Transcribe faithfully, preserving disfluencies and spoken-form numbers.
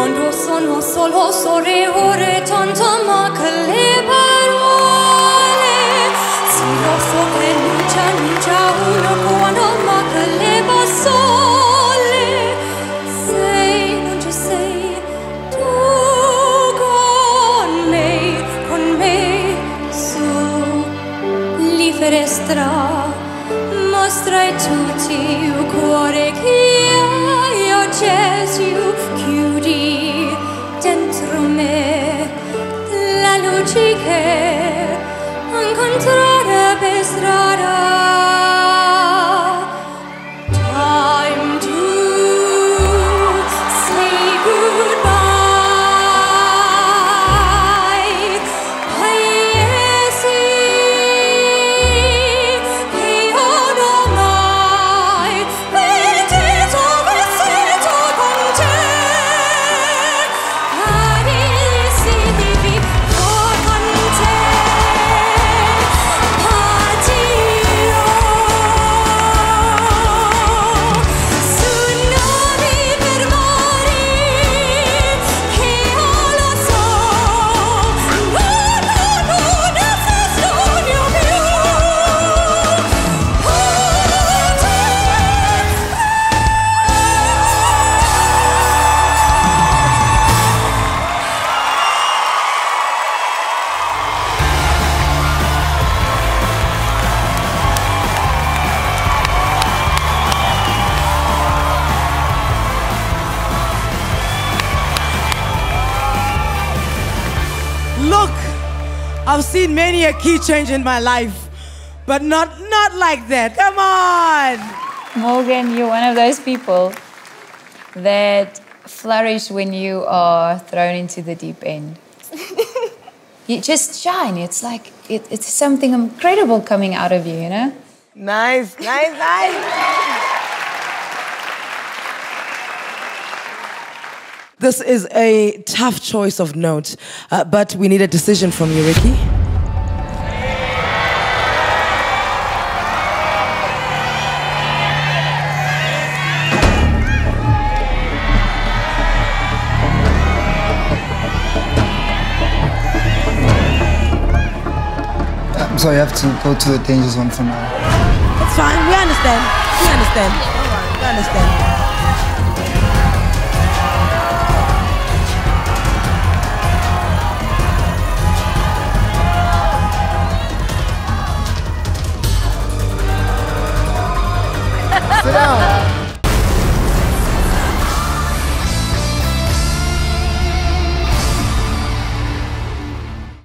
quando sono solo sole ore tanto manca le parole. Sì, lo so che non c'è, non c'è uno quando manca le sole. Sei, non ci sei, tu con me, con me, su li finestra, mostra a tutti il cuore che hai acceso, chiudi dentro me la luce che incontrare per strada. Time to say goodbye. Paesi che io mai veduto vestito con te. Parisi di vivo con te. Addio. Su nomi per morire che io lo so. No, no, no, non esisto più. Look, I've seen many a key change in my life, but not not like that. Come on. Morgan, you're one of those people that flourish when you are thrown into the deep end. You just shine. It's like it, it's something incredible coming out of you, you know? Nice, nice, nice. This is a tough choice of note, uh, but we need a decision from you, Ricky. I'm sorry, I have to go to the danger zone for now. It's fine. We understand. We understand. Don't worry. We understand. Sit down.